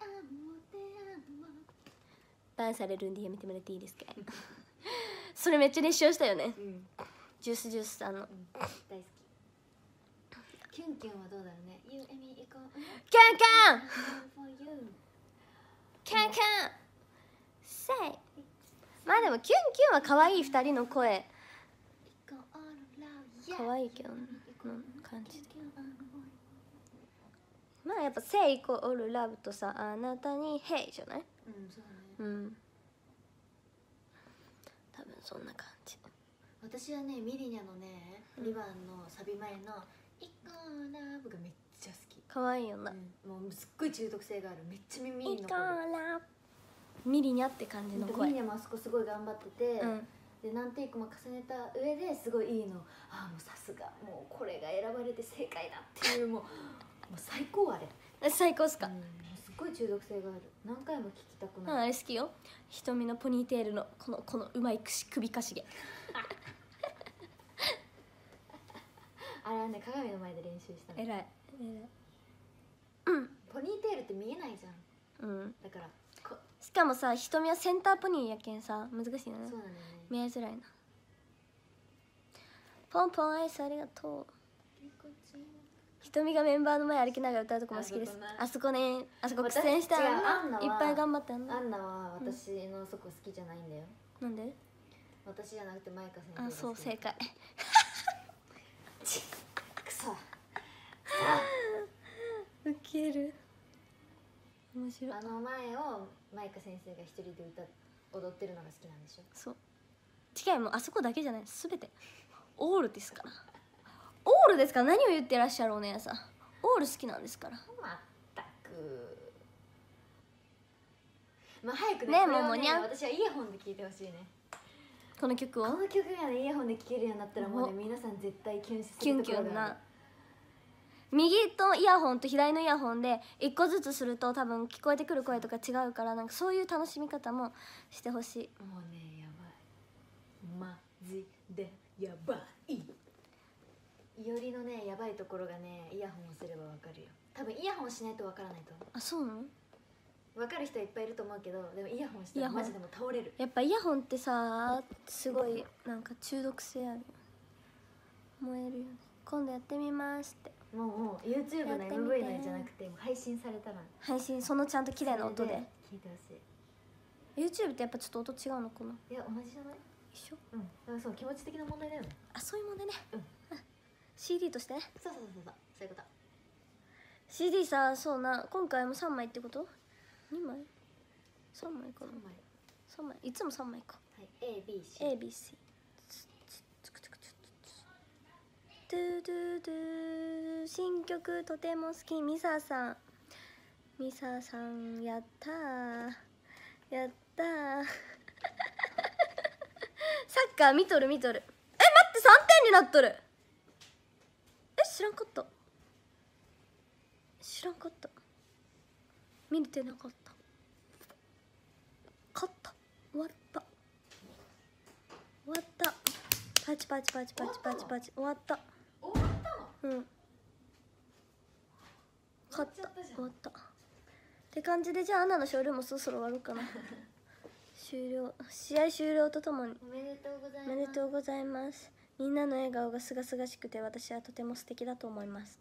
バンされるんでやめてもらっていいですか。それめっちゃ熱唱したよね。ジュースさんの。 大好き。キュンキュンはどうだろうね。キュンキュン。 キュンキュンせい。まあでもキュンキュンは可愛い2人の声可愛いけどねの感じで。まあやっぱ「せい」イコールラブとさ「あなたにヘイ」じゃない？ そうだね。 多分そんな感じ。 私はねミリニャのね2番のサビ前の「イコーラブ」がめっちゃ好き。 可愛いよな。 もうすっごい中毒性がある。めっちゃ耳にイコ残る。 ーラブミリニャって感じの声。 ミリニャもあそこすごい頑張ってて、で何テイクも重ねた上ですごいいいの。ああもうさすがもうこれが選ばれて正解だっていうもう最高あれ。 最高っすか？ すっごい中毒性がある。何回も聞きたくなる。 あれ好きよ。瞳のポニーテールのこのうまい首かしげ。 あれはね鏡の前で練習したの。 偉い。 ポニーテールって見えないじゃん。だからしかもさ瞳はセンターポニーやけんさ難しいよね。 そうなんだよね。 見えづらいな。ポンポンアイスありがとう。瞳がメンバーの前歩きながら歌うとこも好きです。あそこね、あそこ苦戦したらいっぱい頑張ったんだ。 アンナは私のそこ好きじゃないんだよ。 なんで？ 私じゃなくてマイカ先生。 あ、そう正解。 くそ。 ウケる。面白い。 前をマイカ先生が一人で踊ってるのが好きなんでしょ。 そう。違う、もうあそこだけじゃない。すべてオールですから。オールですから。何を言ってらっしゃるお姉さん。オール好きなんですから。 まったく。まあ早くね、もうにゃん。 私はイヤホンで聴いてほしいね。 この曲を。 この曲がねイヤホンで聴けるようになったらもうね皆さん絶対キュンするところがある。キュンキュンな。右とイヤホンと左のイヤホンで1個ずつすると多分聞こえてくる声とか違うから、なんかそういう楽しみ方もしてほしい。 もうねやばい、マジでやばい。いおりのねやばいところがねイヤホンをすればわかるよ。多分イヤホンしないとわからないと思う。 あ、そうなの？ わかる人いっぱいいると思うけど、でもイヤホンしたらマジでも倒れる。 やっぱイヤホンってさすごいなんか中毒性ある。燃えるよね。今度やってみますって。 もう YouTube の MV のじゃなくて配信されたら配信そのちゃんと綺麗な音で聞いてほしい。 YouTube ってやっぱちょっと音違うのかな。 いや同じじゃない？ 一緒。 だからそう気持ち的な問題だよね。 あ、そういう問題ね。CD としてね。 そういうこと。 CD さ、そうな、今回も3枚ってこと？ 2 枚？ 3枚かな。3枚、いつも3枚か。 はい、ABC ドゥドゥドゥ。新曲とても好き。ミサさんやったーやったー。サッカー見とる。え、待って、3点になっとる。知らんかった見れてなかった。勝った。終わったパチパチ終わった。勝った。終わったって感じで、じゃあアンナのショールームもそろそろ終わるかな。試合終了とともにおめでとうございます。みんなの笑顔がすがすがしくて私はとても素敵だと思います。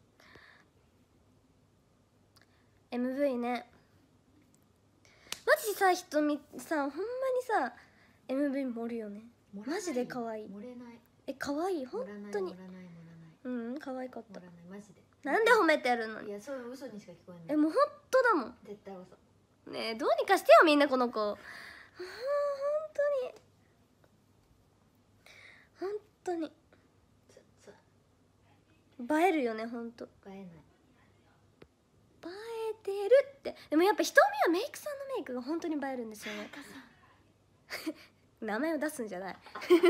MV ね、マジさ、ひとみさんほんまにさ MV 盛るよね。マジで可愛い。 盛れない。 可愛い、本当に。可愛かった。 マジで。 なんで褒めてるのに。 いや、そういう嘘にしか聞こえない。 もう本当だもん。 絶対嘘。 ねえ、どうにかしてよみんな、この子。本当に映えるよね。本当映えない。映えてるって。でもやっぱ瞳はメイクさんのメイクが本当に映えるんですよね。名前を出すんじゃない。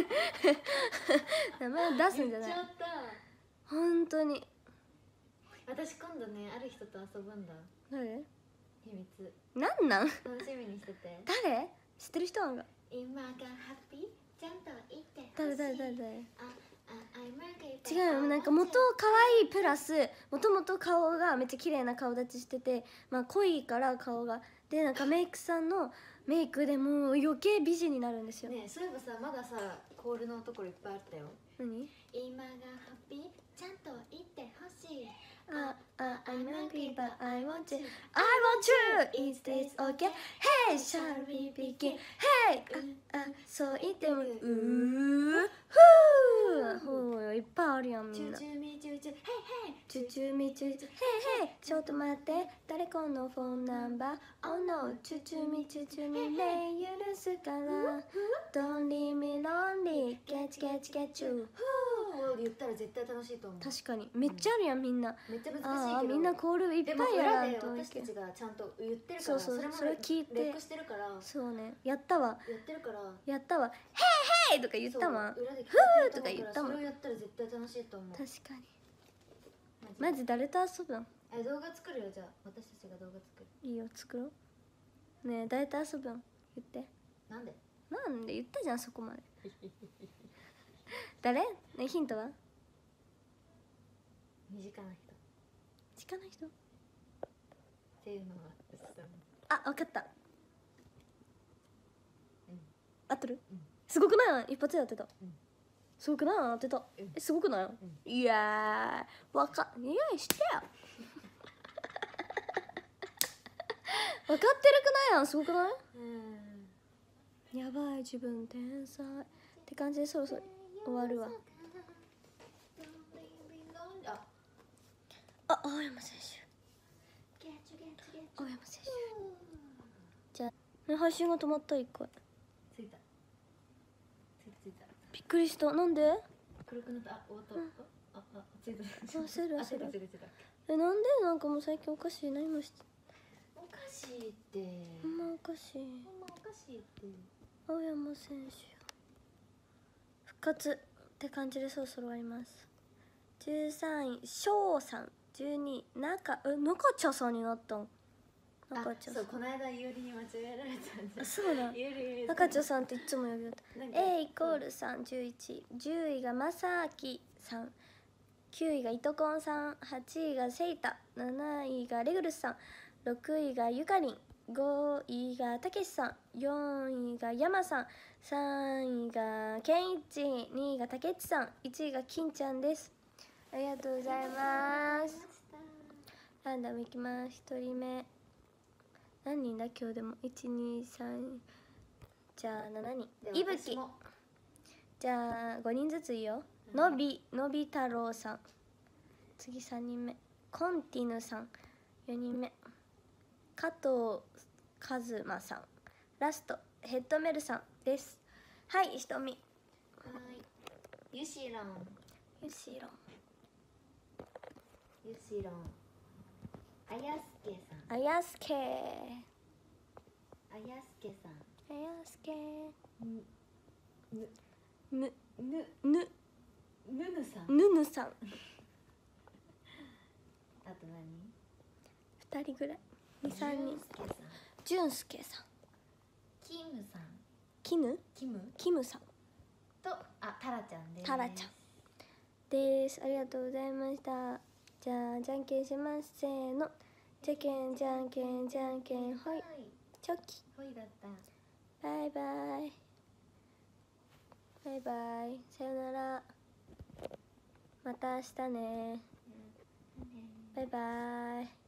名前を出すんじゃない。本当に。 私今度ね、ある人と遊ぶんだ。 誰？ 秘密。 なん？ 楽しみにしてて。 誰？知ってる人なんか。 今がハッピーちゃんと言って誰？違うよ、なんか元可愛いプラスもともと顔がめっちゃ綺麗な顔立ちしてて、まあ濃いから顔がで、なんかメイクさんのメイクでもう余計美人になるんですよ。 ねえ、そういえばさ、まださコールのところいっぱいあったよ。 何？ 今がハッピーちゃんと言ってほしい。 I'm hungry me but I want you I want you is this okay Hey shall we begin Hey そう言ってもほういっぱいあるやんみんなチュチュミチュチュヘイヘイチュチュミチュチュヘイヘイちょっと待って誰このフォンナンバー Oh no チュチュミチュチュミね許すから Don't leave me lonely Get get get you 言ったら絶対楽しいと思う。 確かにめっちゃあるやんみんなめっちゃ難しいけどみんなコールいっぱいやらんとでも裏で私たちがちゃんと言ってるからそうれもそれ聞いてレックしてるからそうねやったわやってるからやったわヘイヘイとか言ったわ裏で聞いてるとか言ったもんそれをやったら絶対楽しいと思う。 確かにまず誰と遊ぶん動画作るよ。じゃあ私たちが動画作る。 いいよ作ろうねえ誰と遊ぶん言ってなんで言ったじゃんそこまで誰ねヒントは身近な人近な人っていうのがあ、わかった、合ってる、 うん、 すごくない一発で当てた、 うん、 すごくない当てた、 うん、 すごくない、いやーいやしてよ分かってるくないやんすごくないやばい自分天才って感じでそろそろ終わるわ。青山選手青山選手じゃあ配信が止まった一回ついたびっくりしたなんで黒くなった終わったついた焦るなんでなんかもう最近おかしい何もしておかしいってほんまおかしいって青山選手復活って感じでそろそろ終わります。13位翔さん12位中茶さんになったん中茶さんそうこの間ゆりに間違えられたんじゃんそうだ中茶さんっていつも呼びよった A イコールさん11位10位がまさきさん9位がいとこんさん8位がせいた7位がレグルスさん6位がゆかりん5位がたけしさん4位がやまさん3位がけんいち2位がたけちさん1位がきんちゃんです。ありがとうございます。ランダムいきます。1人目何人だ今日でも123じゃあ7人いぶきじゃあ5人ずついいよ。のび太郎さん次3人目コンティヌさん4人目加藤和馬さんラストヘッドメルさんです。はいひとみゆしろんあやすけさんあやすけぬぬさんあと何2人ぐらい2、3人じゅんすけさんキムさんとタラちゃんです。 タラちゃんですありがとうございました。じゃあじゃんけんしますせーのじゃけんじゃんけんじゃんけんほいチョキほいだったバイバイさよならまた明日ねバイバイ